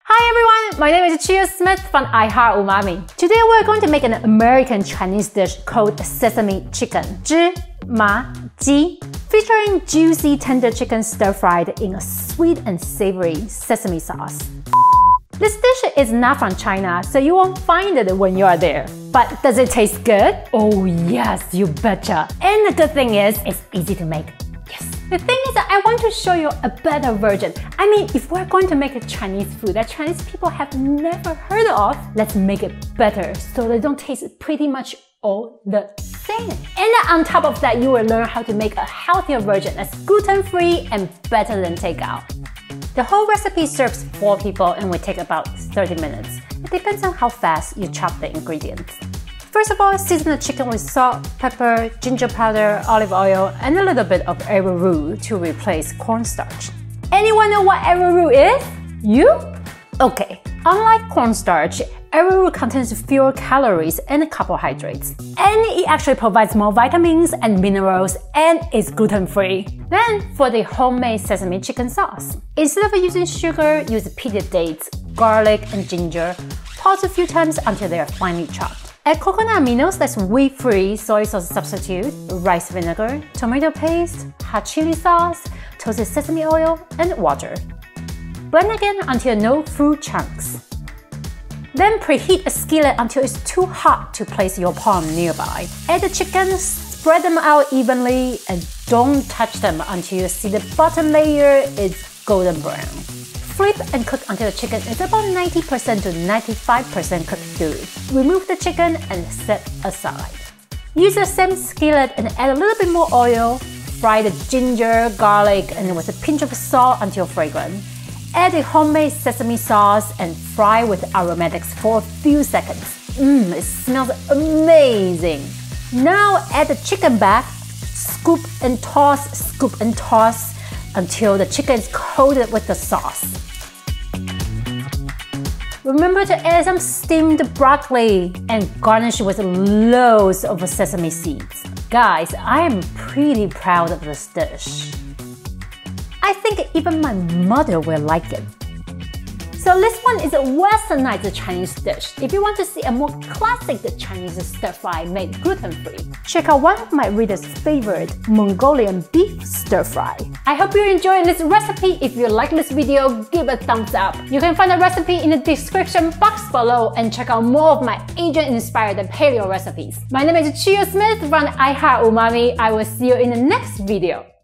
Hi everyone, my name is Chia Smith from Umami. Today we're going to make an American Chinese dish called Sesame Chicken, 芝麻鸡, featuring juicy tender chicken stir-fried in a sweet and savory sesame sauce. This dish is not from China, so you won't find it when you are there. But does it taste good? Oh yes, you betcha. And the good thing is, it's easy to make. Yes. The thing is that I want to show you a better version. I mean, if we're going to make a Chinese food that Chinese people have never heard of, let's make it better so they don't taste pretty much all the same. And on top of that, you will learn how to make a healthier version that's gluten-free and better than takeout. The whole recipe serves 4 people and will take about 30 minutes. It depends on how fast you chop the ingredients. First of all, season the chicken with salt, pepper, ginger powder, olive oil, and a little bit of arrowroot to replace cornstarch. Anyone know what arrowroot is? You? Okay, unlike cornstarch, arrowroot contains fewer calories and carbohydrates. And it actually provides more vitamins and minerals and is gluten-free. Then, for the homemade sesame chicken sauce. Instead of using sugar, use pitted dates, garlic, and ginger. Toss a few times until they are finely chopped. Add coconut aminos, that's wheat-free soy sauce substitute, rice vinegar, tomato paste, hot chili sauce, toasted sesame oil, and water. Blend again until no fruit chunks. Then preheat a skillet until it's too hot to place your palm nearby. Add the chicken, spread them out evenly, and don't touch them until you see the bottom layer is golden brown. Flip and cook until the chicken is about 90% to 95% cooked through. Remove the chicken and set aside. Use the same skillet and add a little bit more oil. Fry the ginger, garlic, and with a pinch of salt until fragrant. Add the homemade sesame sauce and fry with aromatics for a few seconds. It smells amazing! Now add the chicken back, scoop and toss until the chicken is coated with the sauce. Remember to add some steamed broccoli and garnish with loads of sesame seeds. Guys, I am pretty proud of this dish. I think even my mother will like it. So this one is a westernized Chinese dish. If you want to see a more classic Chinese stir-fry made gluten-free, check out one of my readers' favorite, Mongolian beef stir-fry. I hope you're enjoying this recipe. If you like this video, give a thumbs up. You can find the recipe in the description box below and check out more of my Asian-inspired paleo recipes. My name is Chia Smith from Umami. I will see you in the next video.